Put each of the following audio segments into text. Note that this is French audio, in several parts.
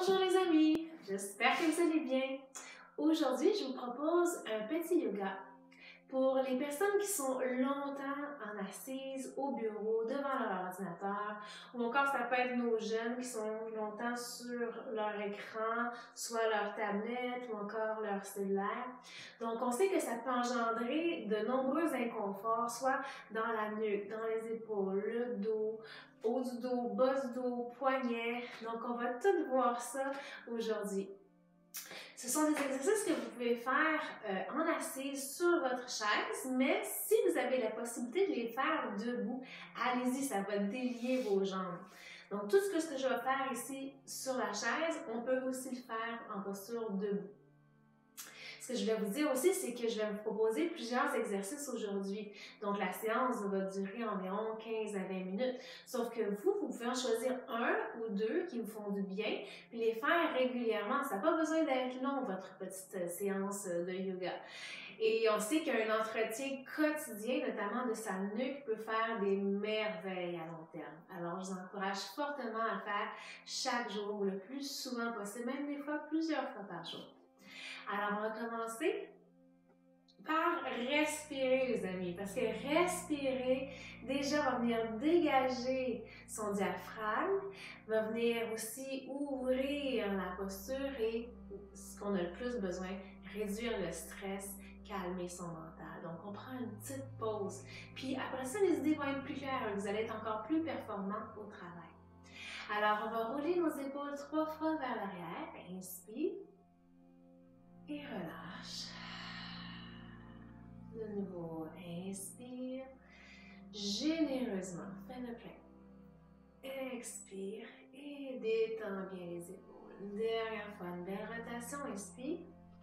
Bonjour les amis, j'espère que vous allez bien. Aujourd'hui, je vous propose un petit yoga pour les personnes qui sont longtemps en assise au bureau, devant leur ordinateur, ou encore ça peut être nos jeunes qui sont longtemps sur leur écran, soit leur tablette ou encore leur cellulaire. Donc, on sait que ça peut engendrer de nombreux inconforts, soit dans la nuque, dans les épaules, le dos, haut du dos, bas du dos, poignet. Donc, on va tout voir ça aujourd'hui. Ce sont des exercices que vous pouvez faire en assise sur votre chaise, mais si vous avez la possibilité de les faire debout, allez-y, ça va délier vos jambes. Donc, tout ce que je vais faire ici sur la chaise, on peut aussi le faire en posture debout. Ce que je vais vous dire aussi, c'est que je vais vous proposer plusieurs exercices aujourd'hui. Donc, la séance va durer environ 15 à 20 minutes. Sauf que vous pouvez en choisir un ou deux qui vous font du bien, puis les faire régulièrement. Ça n'a pas besoin d'être long, votre petite séance de yoga. Et on sait qu'un entretien quotidien, notamment de sa nuque, peut faire des merveilles à long terme. Alors, je vous encourage fortement à le faire chaque jour, ou le plus souvent possible, même des fois plusieurs fois par jour. Alors, on va commencer par respirer, les amis, parce que respirer, déjà, va venir dégager son diaphragme, va venir aussi ouvrir la posture et, ce qu'on a le plus besoin, réduire le stress, calmer son mental. Donc, on prend une petite pause. Puis après ça, les idées vont être plus claires, vous allez être encore plus performant au travail. Alors, on va rouler nos épaules 3 fois vers l'arrière. Inspire. Et relâche. De nouveau, inspire. Généreusement, fais le plein. Expire et détends bien les épaules. Dernière fois, une belle rotation. Inspire.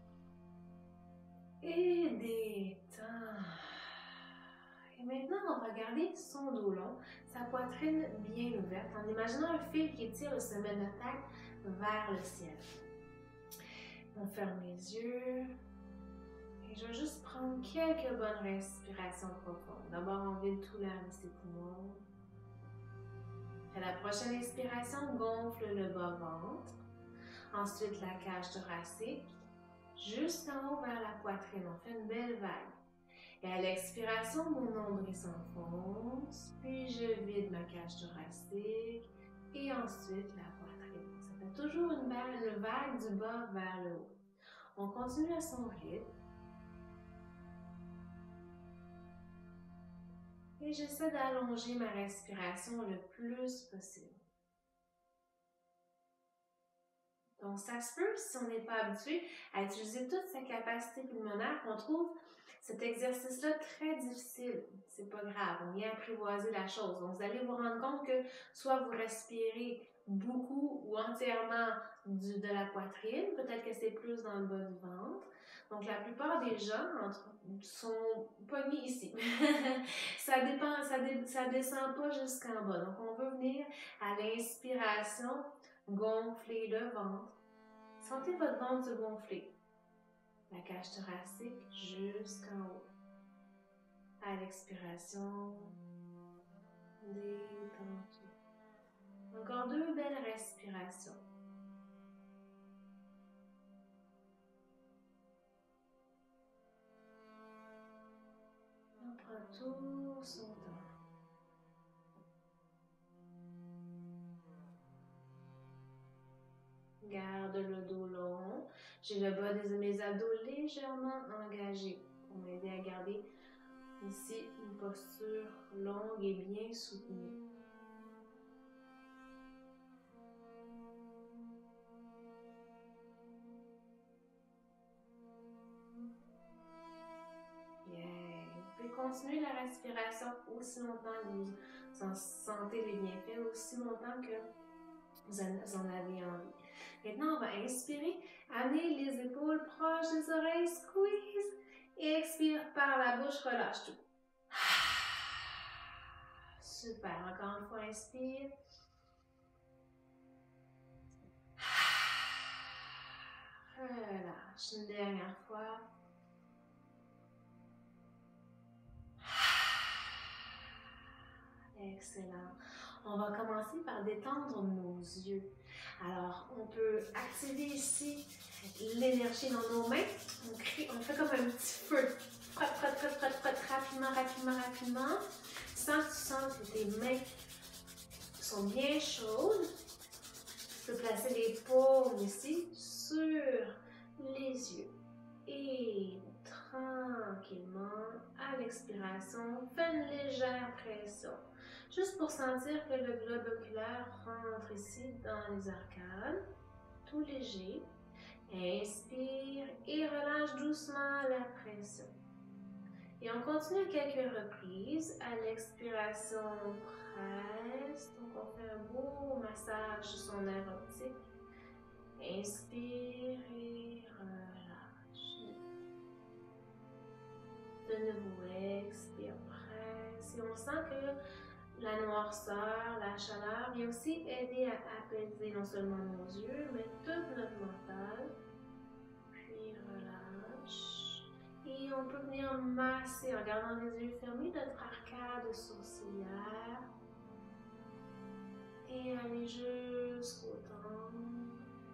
Et détends. Et maintenant, on va garder son dos long, sa poitrine bien ouverte, en imaginant un fil qui tire le sommet de la tête vers le ciel. On ferme les yeux et je vais juste prendre quelques bonnes respirations profondes. D'abord, on vide tout l'air de ses poumons. À la prochaine inspiration, gonfle le bas-ventre. Ensuite, la cage thoracique jusqu'en haut vers la poitrine. On fait une belle vague. Et à l'expiration, mon nombril s'enfonce, puis je vide ma cage thoracique et ensuite la poitrine. Ça fait toujours une vague du bas vers le haut. On continue à son rythme. Et j'essaie d'allonger ma respiration le plus possible. Donc, ça se peut, si on n'est pas habitué à utiliser toute sa capacité pulmonaire, qu'on trouve cet exercice-là très difficile. C'est pas grave, on vient apprivoiser la chose. Donc, vous allez vous rendre compte que soit vous respirez beaucoup ou entièrement de la poitrine, peut-être que c'est plus dans le bas du ventre. Donc, la plupart des gens sont pognés ici. Ça dépend, ça descend pas jusqu'en bas. Donc, on veut venir à l'inspiration, gonfler le ventre. Sentez votre ventre se gonfler. La cage thoracique jusqu'en haut. À l'expiration, détends tout. Encore 2 belles respirations. On prend tout son temps. Garde le dos long. J'ai le bas de mes abdos légèrement engagés pour m'aider à garder ici une posture longue et bien soutenue. Bien. Vous pouvez continuer la respiration aussi longtemps que vous en sentez les bienfaits, aussi longtemps que vous en avez envie. Maintenant, on va inspirer, amener les épaules proches des oreilles, squeeze, et expire par la bouche, relâche tout. Super, encore une fois, inspire. Relâche, une dernière fois. Excellent. On va commencer par détendre nos yeux. Alors, on peut activer ici l'énergie dans nos mains. On fait comme un petit feu. Frotte, frotte, frotte, frotte, frotte, rapidement, rapidement, rapidement. Sans que tu sentes que tes mains sont bien chaudes. Tu peux placer les paumes ici sur les yeux. Et tranquillement, à l'expiration, fais une légère pression. Juste pour sentir que le globe oculaire rentre ici dans les arcades. Tout léger. Inspire et relâche doucement la pression. Et on continue quelques reprises. À l'expiration, presse. Donc on fait un beau massage sur son nerf optique. Inspire et relâche. De nouveau, expire, presse. Et on sent que la noirceur, la chaleur vient aussi aider à apaiser non seulement nos yeux, mais tout notre mental. Puis relâche. Et on peut venir masser en gardant les yeux fermés notre arcade sourcilière. Et aller jusqu'au temple.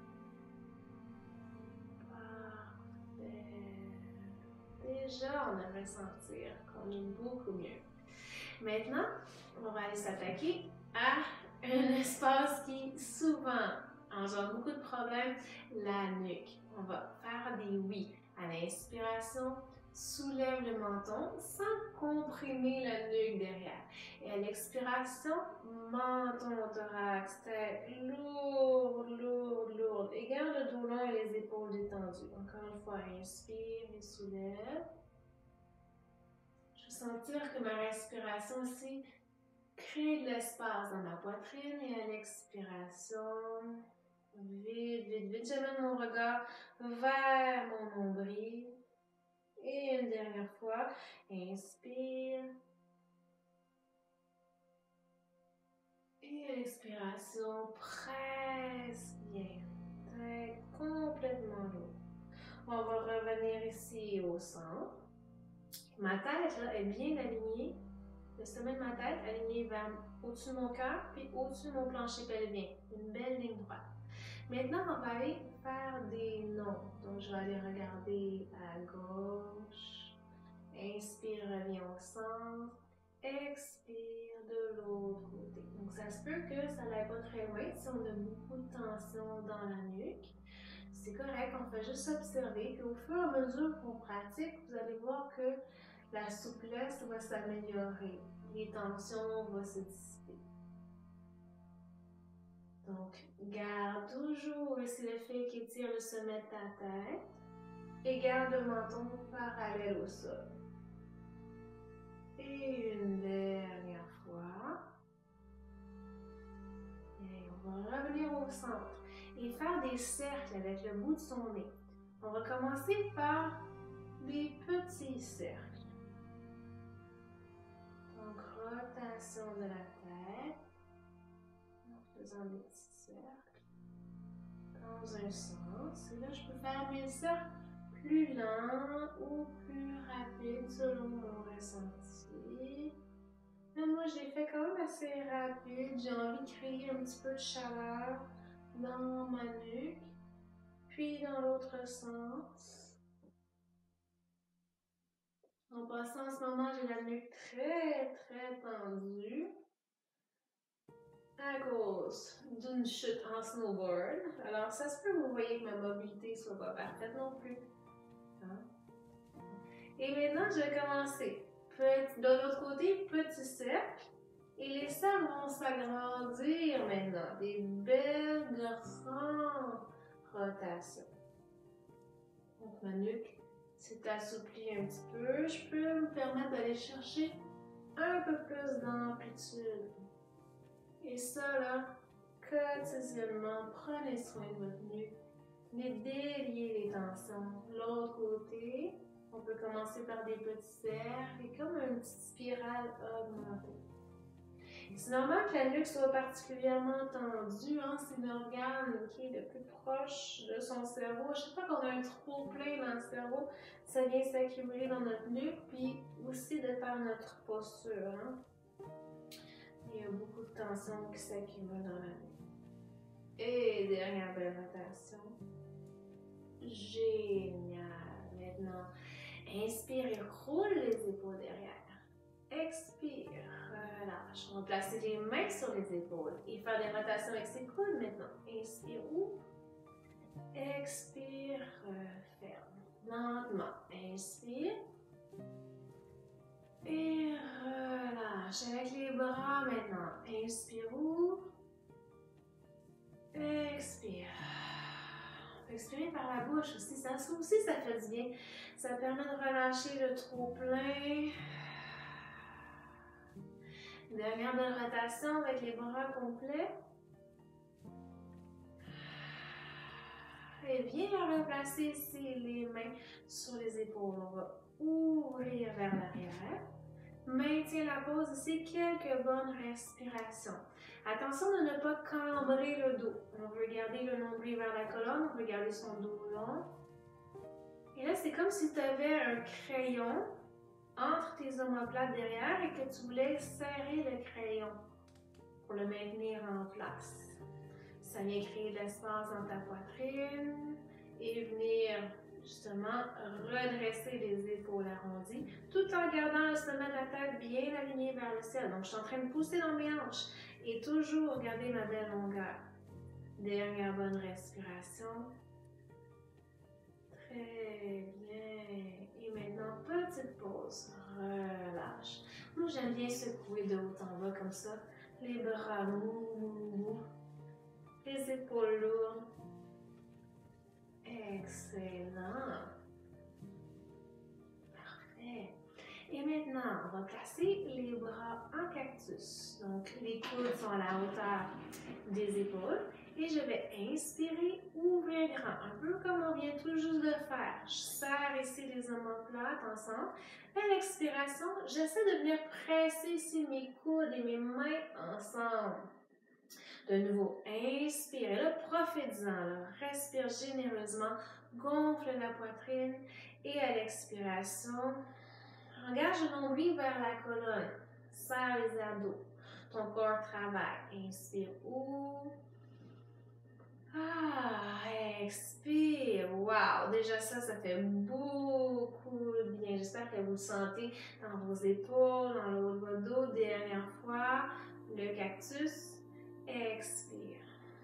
Déjà, on devrait sentir qu'on est beaucoup mieux. Maintenant, on va aller s'attaquer à un espace qui souvent engendre beaucoup de problèmes, la nuque. On va faire des oui. À l'inspiration, soulève le menton sans comprimer la nuque derrière. Et à l'expiration, menton, thorax, tête lourde, lourde, lourde. Et garde le dos long et les épaules détendues. Encore une fois, inspire et soulève. Je vais sentir que ma respiration aussi crée de l'espace dans ma poitrine et à l'expiration, vite, vite, vite, j'amène mon regard vers mon nombril. Et une dernière fois, inspire. Et à l'expiration, presse bien. Tête complètement lourde. On va revenir ici au centre. Ma tête là, est bien alignée. Le sommet de ma tête aligné vers au-dessus de mon cœur, puis au-dessus de mon plancher pelvien. Une belle ligne droite. Maintenant, on va aller faire des noms. Donc, je vais aller regarder à gauche. Inspire, reviens au centre. Expire de l'autre côté. Donc, ça se peut que ça n'aille pas très loin si on a beaucoup de tension dans la nuque. C'est correct, on fait juste observer. Puis au fur et à mesure qu'on pratique, vous allez voir que la souplesse va s'améliorer. Les tensions vont se dissiper. Donc, garde toujours ici le fil qui tire le sommet de ta tête et garde le menton parallèle au sol. Et une dernière fois. Et on va revenir au centre et faire des cercles avec le bout de son nez. On va commencer par des petits cercles. Donc, rotation de la tête en faisant des petits cercles dans un sens. Et là, je peux faire mes cercles plus lents ou plus rapides selon mon ressenti. Mais moi, je les fais quand même assez rapide. J'ai envie de créer un petit peu de chaleur dans ma nuque. Puis dans l'autre sens. En passant, en ce moment, j'ai la nuque très, très tendue. À cause d'une chute en snowboard. Alors, ça se peut que vous voyez que ma mobilité ne soit pas parfaite non plus. Hein? Et maintenant, je vais commencer. De l'autre côté, petit cercle. Et les cercles vont s'agrandir maintenant. Des belles grandes rotations. Donc, ma nuque s'est assouplie un petit peu. Je peux me permettre d'aller chercher un peu plus d'amplitude. Et ça, là, quotidiennement, prenez soin de votre nuque. Venez délier les tensions. L'autre côté, on peut commencer par des petits cercles et comme une petite spirale augmentée. C'est normal que la nuque soit particulièrement tendue, hein? C'est l'organe qui est le plus proche de son cerveau. Chaque fois qu'on a un trop plein dans le cerveau, ça vient s'accumuler dans notre nuque, puis aussi de faire notre posture. Hein? Il y a beaucoup de tension qui s'accumule dans la nuque. Et dernière belle rotation. Génial. Maintenant, inspire et roule les épaules derrière. Expire, relâche. On va placer les mains sur les épaules et faire des rotations avec ses coudes maintenant. Inspire, ouvre. Expire, referme. Lentement. Inspire. Et relâche. Avec les bras maintenant. Inspire, ouvre. Expire. Expirer par la bouche aussi. Ça aussi, ça fait du bien. Ça permet de relâcher le trop-plein. Dernière belle rotation avec les bras complets. Et viens replacer ici les mains sur les épaules. On va ouvrir vers l'arrière. Maintiens la pose ici, quelques bonnes respirations. Attention de ne pas cambrer le dos. On veut garder le nombril vers la colonne, on veut garder son dos long. Et là, c'est comme si tu avais un crayon entre tes omoplates derrière et que tu voulais serrer le crayon pour le maintenir en place. Ça vient créer de l'espace dans ta poitrine et venir justement redresser les épaules arrondies tout en gardant le sommet de la tête bien aligné vers le ciel. Donc, je suis en train de pousser dans mes hanches et toujours garder ma belle longueur. Dernière bonne respiration. Très bien. Et maintenant, petite pause. Relâche. Moi, j'aime bien secouer de haut en bas comme ça. Les bras mous. Les épaules lourdes. Excellent. Parfait. Et maintenant, on va placer les bras en cactus. Donc, les coudes sont à la hauteur des épaules. Et je vais inspirer, ouvrir grand, un peu comme on vient tout juste de faire. Je serre ici les omoplates ensemble. À l'expiration, j'essaie de venir presser ici mes coudes et mes mains ensemble. De nouveau, inspire. Et là, profite-en. Respire généreusement. Gonfle la poitrine. Et à l'expiration, engage le nombril vers la colonne. Serre les abdos. Ton corps travaille. Inspire. Ouvre. Expire. Wow! Déjà ça fait beaucoup de bien. J'espère que vous le sentez dans vos épaules, dans le haut de votre dos. Dernière fois, le cactus. Expire.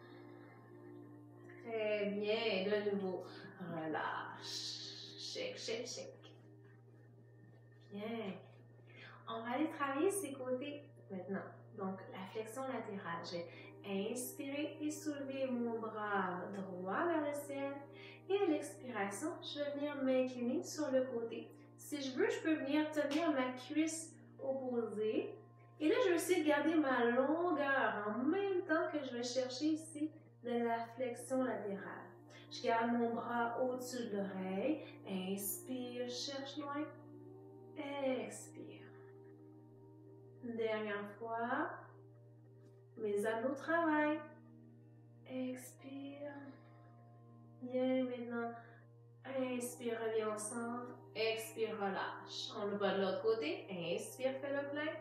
Très bien. Et de nouveau, relâche. Shake, shake, shake. Bien. On va aller travailler ces côtés maintenant. Donc, la flexion latérale. J'ai inspiré et soulever mon bras droit vers le ciel. Et à l'expiration, je vais venir m'incliner sur le côté. Si je veux, je peux venir tenir ma cuisse opposée. Et là, je vais essayer de garder ma longueur en même temps que je vais chercher ici de la flexion latérale. Je garde mon bras au-dessus de l'oreille. Inspire, cherche loin. Expire. Dernière fois. Mes abdos travaillent. Expire. Bien, maintenant. Inspire, reviens au centre. Expire, relâche. On le va de l'autre côté. Inspire, fais le plein.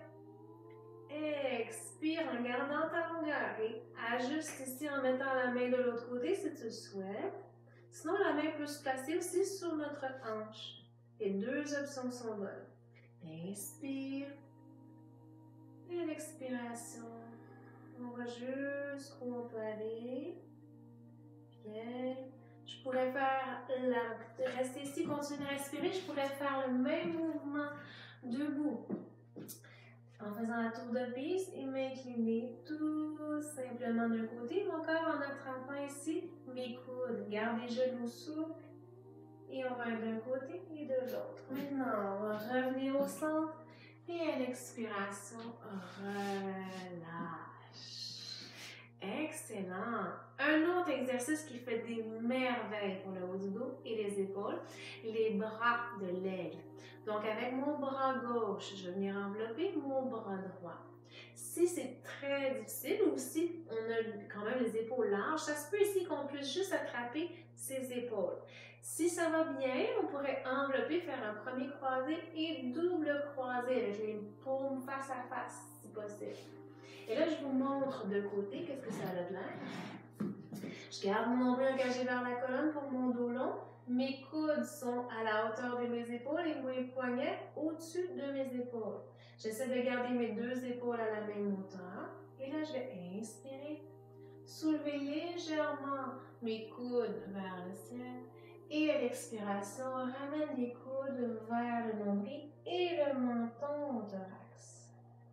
Expire en gardant ta longueur. Et ajuste ici en mettant la main de l'autre côté si tu le souhaites. Sinon, la main peut se placer aussi sur notre hanche. Les deux options sont bonnes. Inspire. Et l'expiration. On va jusqu'où on peut aller. Bien. Je pourrais faire rester ici, continuer de respirer. Je pourrais faire le même mouvement debout. En faisant la tour de piste et m'incliner tout simplement d'un côté. Mon corps en attrapant ici mes coudes. Garde les genoux souples. Et on va d'un côté et de l'autre. Maintenant, on va revenir au centre. Et à l'expiration, relâche. Excellent. Un autre exercice qui fait des merveilles pour le haut du dos et les épaules, les bras de l'aigle. Donc, avec mon bras gauche, je vais venir envelopper mon bras droit. Si c'est très difficile ou si on a quand même les épaules larges, ça se peut ici qu'on puisse juste attraper ses épaules. Si ça va bien, on pourrait envelopper, faire un premier croisé et double croisé avec les paumes face à face, si possible. Et là, je vous montre de côté qu'est-ce que ça a de l'air. Je garde mon nombril engagé vers la colonne pour mon dos long. Mes coudes sont à la hauteur de mes épaules et mes poignets au-dessus de mes épaules. J'essaie de garder mes deux épaules à la même hauteur. Et là, je vais inspirer, soulever légèrement mes coudes vers le ciel. Et à l'expiration, ramène les coudes vers le nombril et le menton au thorax.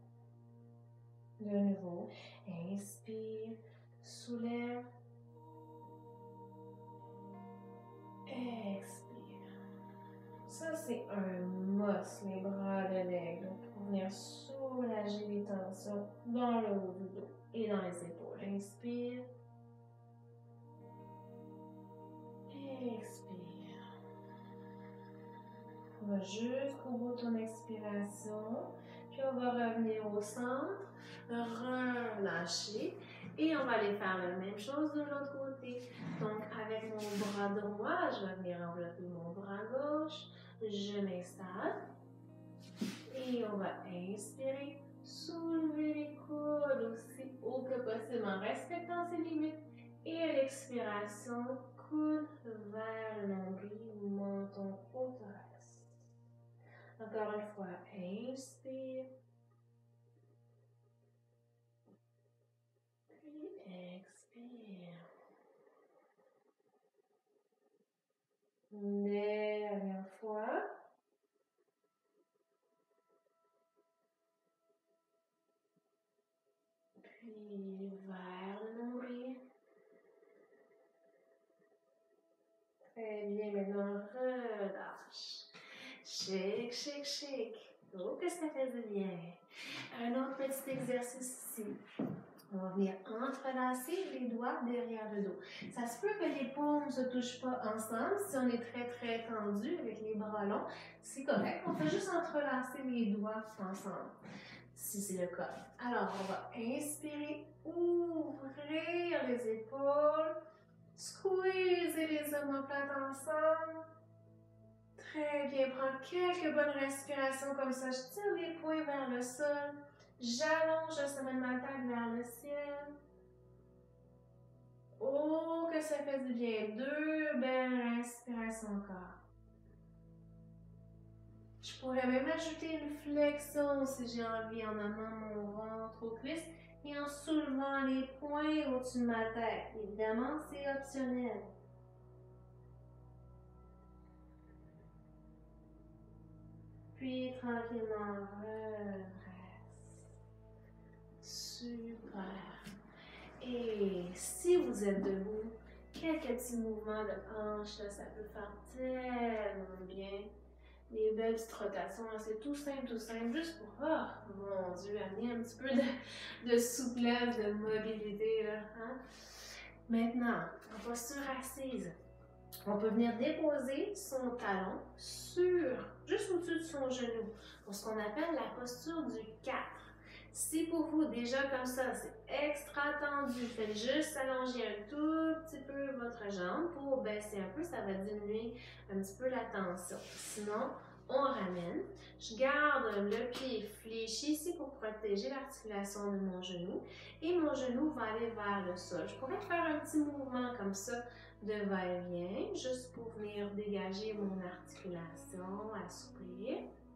De nouveau, inspire, soulève, expire. Ça, c'est un must, les bras de l'aigle, pour venir soulager les tensions dans le haut du dos et dans les épaules. Inspire. Expire. On va jusqu'au bout de ton expiration. Puis on va revenir au centre, relâcher. Et on va aller faire la même chose de l'autre côté. Donc, avec mon bras droit, je vais venir envelopper mon bras gauche. Je m'installe. Et on va inspirer, soulever les coudes aussi haut que possible en respectant ses limites. Et à l'expiration, coude vers le nombril, menton au thorax. Encore une fois, inspire. Puis expire. Dernière fois. Puis vers le nombril. Très bien, maintenant relâche. Shake, shake, shake. Oh, que ça fait du bien. Un autre petit exercice ici. On va venir entrelacer les doigts derrière le dos. Ça se peut que les paumes ne se touchent pas ensemble. Si on est très tendu avec les bras longs, c'est correct. On fait juste entrelacer les doigts ensemble, si c'est le cas. Alors, on va inspirer, ouvrir les épaules, squeezer les omoplates ensemble. Très bien, prends quelques bonnes respirations comme ça. Je tire les poings vers le sol. J'allonge le sommet de ma tête vers le ciel. Oh, que ça fait du bien. Deux belles respirations encore. Je pourrais même ajouter une flexion si j'ai envie en amenant mon ventre aux cuisses et en soulevant les poings au-dessus de ma tête. Évidemment, c'est optionnel. Puis tranquillement, redresse. Super. Et si vous êtes debout, quelques petits mouvements de hanche, là, ça peut faire tellement bien. Les belles petites rotations, c'est tout simple, juste pour, oh mon Dieu, amener un petit peu de souplesse, de mobilité. Là, hein? Maintenant, en posture assise, on peut venir déposer son talon juste au-dessus de son genou, pour ce qu'on appelle la posture du 4. Si pour vous, déjà comme ça, c'est extra tendu, faites juste allonger un tout petit peu votre jambe pour baisser un peu, ça va diminuer un petit peu la tension. Sinon, on ramène. Je garde le pied fléchi ici pour protéger l'articulation de mon genou et mon genou va aller vers le sol. Je pourrais faire un petit mouvement comme ça de va-et-vient, juste pour venir dégager mon articulation, assouplir.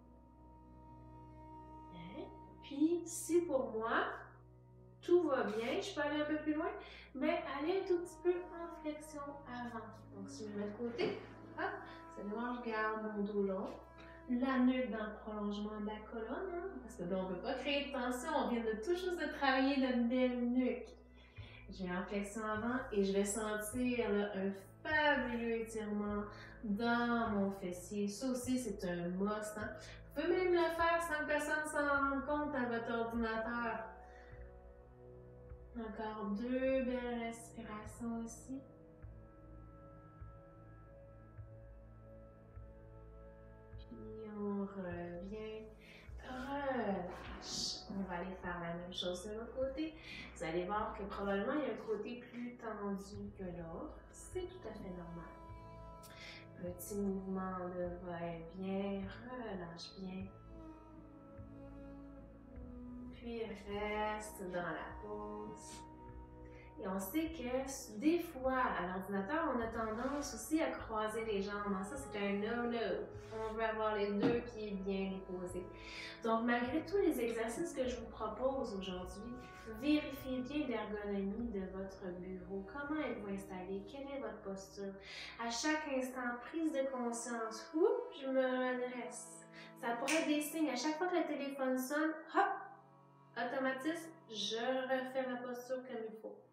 Puis, si pour moi, tout va bien, je peux aller un peu plus loin, mais aller un tout petit peu en flexion avant. Donc, si je me mets de côté, hop, c'est vraiment, je garde mon dos long, la nuque dans le prolongement de la colonne, hein, parce que là, on ne veut pas créer de tension, on vient de tout juste de travailler notre belle nuque. Je vais en flexion avant et je vais sentir là, un fabuleux étirement dans mon fessier. Ça aussi, c'est un must. Hein? Vous pouvez même le faire sans que personne s'en rende compte à votre ordinateur. Encore deux belles respirations ici. Puis on revient. Relâche. On va aller faire la même chose de l'autre côté. Vous allez voir que probablement il y a un côté plus tendu que l'autre. C'est tout à fait normal. Petit mouvement de va-et-vient, relâche bien. puis reste dans la pose. Et on sait que des fois, à l'ordinateur, on a tendance aussi à croiser les jambes. Ça, c'est un no-no. On veut avoir les deux pieds bien déposés. Donc, malgré tous les exercices que je vous propose aujourd'hui, vérifiez bien l'ergonomie de votre bureau. Comment êtes-vous installé? Quelle est votre posture? À chaque instant, prise de conscience. Oups, je me redresse. Ça pourrait être des signes. À chaque fois que le téléphone sonne, hop, automatisme, je refais ma posture comme il faut.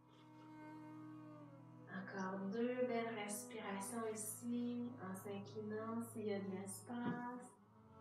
Encore 2 belles respirations ici, en s'inclinant s'il y a de l'espace.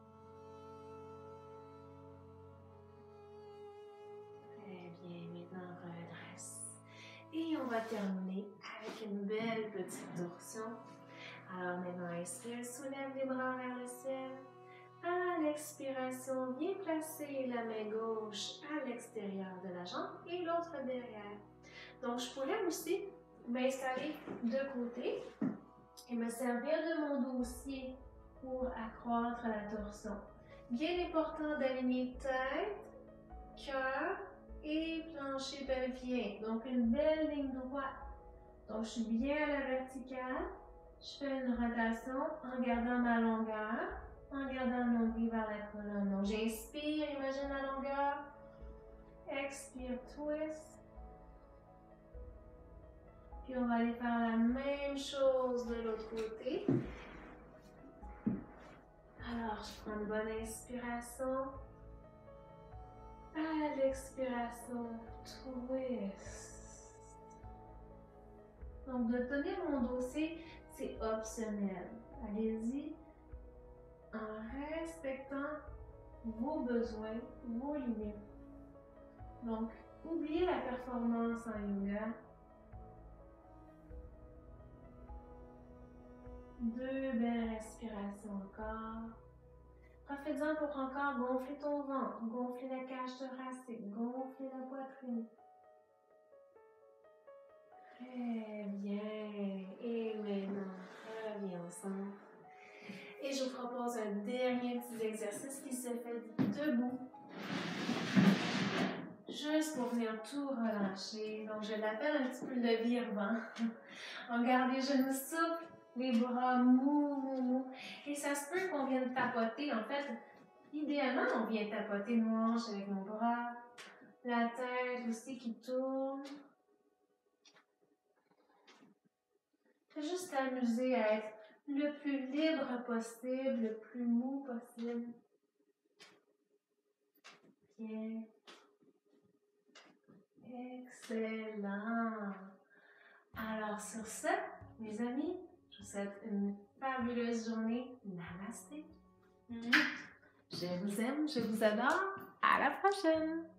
Très bien, maintenant redresse. Et on va terminer avec une belle petite torsion. Alors maintenant, inspire, soulève les bras vers le ciel. À l'expiration, bien placer la main gauche à l'extérieur de la jambe et l'autre derrière. Donc, je pourrais aussi m'installer de côté et me servir de mon dossier pour accroître la torsion. Bien important d'aligner tête, cœur et plancher pelvien. Donc, une belle ligne droite. Donc, je suis bien à la verticale. Je fais une rotation en gardant ma longueur, en gardant le nombril vers la colonne. Donc, j'inspire, imagine la longueur. Expire, twist. Puis on va aller faire la même chose de l'autre côté. Alors, je prends une bonne inspiration. À l'expiration, twist. Donc, de tenir mon dossier, c'est optionnel. Allez-y en respectant vos besoins, vos limites. Donc, oubliez la performance en yoga. 2 belles respirations encore. Profite-en pour encore gonfler ton ventre, gonfler la cage thoracique, gonfler la poitrine. Très bien. Et maintenant, reviens au centre. Et je vous propose un dernier petit exercice qui se fait debout. Juste pour venir tout relâcher. Donc, je l'appelle un petit peu le vire-vent. On garde les genoux souples, les bras mous. Et ça se peut qu'on vienne tapoter. En fait, idéalement, on vient tapoter nos hanches avec nos bras. La tête aussi qui tourne. Faut juste t'amuser à être le plus libre possible, le plus mou possible. Bien. Excellent. Alors sur ce, mes amis, je vous souhaite une fabuleuse journée. Namasté. Je vous aime, je vous adore. À la prochaine.